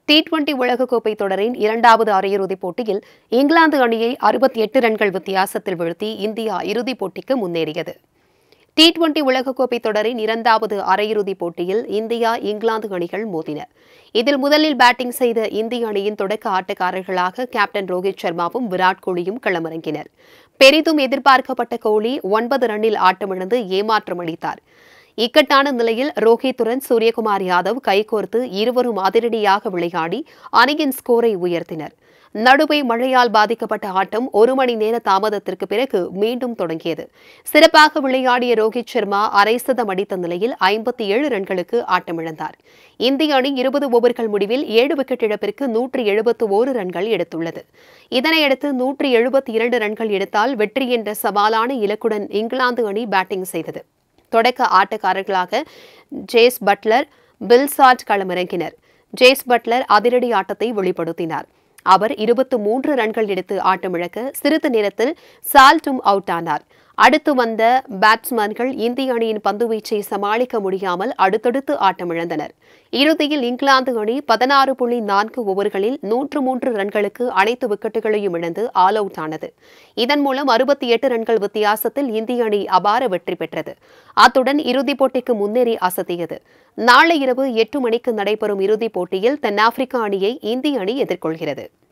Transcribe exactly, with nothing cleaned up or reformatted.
T twenty உலகக்கோப்பை தொடரின் இரண்டாவது அரையிறுதிப் போட்டியில் இங்கிலாந்து அணியை அறுபத்தி எட்டு ரன்கள் வித்தியாசத்தில் வீழ்த்தி இந்தியா இறுதிப் போட்டிக்கு முன்னேறியது. டி டுவெண்டி உலகக்கோப்பை தொடரின் இரண்டாவது அரையிறுதிப் போட்டியில் இந்தியா இங்கிலாந்து அணிகள் மோதின. இதில் முதலில் பேட்டிங் செய்த இந்திய அணியின் தொடக்க ஆட்டக்காரர்களாக கேப்டன் ரோஹித் சர்மாவும் விராட் கோலியும் களமிறங்கினர். பெரிதும் எதிர்பார்க்கப்பட்ட கோலி ஒன்பது ரன்னில் ஆட்டமிழந்து ஏமாற்றம் அளித்தார். இக்கட்டான நிலையில் ரோஹித்துடன் சூரியகுமார் யாதவ் கைகோர்த்து இருவரும் அதிரடியாக விளையாடி அணியின் ஸ்கோரை உயர்த்தினர். நடுவே மழையால் பாதிக்கப்பட்ட ஆட்டம் ஒரு மணி நேர தாமதத்திற்கு பிறகு மீண்டும் தொடங்கியது. சிறப்பாக விளையாடிய ரோஹித் சர்மா அரை சதம் அடித்த நிலையில் ஐம்பத்தி ஏழு ரன்களுக்கு ஆட்டமிழந்தார். இந்திய அணி இருபது ஓவர்கள் முடிவில் ஏழு விக்கெட் இழப்பிற்கு நூற்று எழுபத்து ஓரு ரன்கள் எடுத்துள்ளது. இதனையடுத்து நூற்று எழுபத்தி இரண்டு ரன்கள் எடுத்தால் வெற்றி என்ற சவாலான இலக்குடன் இங்கிலாந்து அணி பேட்டிங் செய்தது. தொடக்க ஆட்டக்காரர்களாக ஜேஸ் பட்லர், பில் சால்ட் களமிறங்கினர். ஜேஸ் பட்லர் அதிரடி ஆட்டத்தை வெளிப்படுத்தினார். அவர் இருபத்து மூன்று ரன்கள் எடுத்து ஆட்டமிழக்க சிறிது நேரத்தில் சால்ட்டும் அவுட் ஆனார். அடுத்து வந்த பேட்ஸ்மேன்கள் இந்திய அணியின் பந்துவீச்சை சமாளிக்க முடியாமல் அடுத்தடுத்து ஆட்டமிழந்தனர். இறுதியில் இங்கிலாந்து அணி பதினாறு புள்ளி நான்கு ஓவர்களில் நூற்று மூன்று ரன்களுக்கு அனைத்து விக்கெட்டுகளையும் இழந்து ஆல் அவுட் ஆனது. இதன் மூலம் அறுபத்தி எட்டு ரன்கள் வித்தியாசத்தில் இந்திய அணி அபார வெற்றி பெற்றது. அத்துடன் இறுதிப் போட்டிக்கு முன்னேறி அசத்தியது. நாளை இரவு எட்டு மணிக்கு நடைபெறும் இறுதிப் போட்டியில் தென்னாப்பிரிக்க அணியை இந்திய அணி எதிர்கொள்கிறது.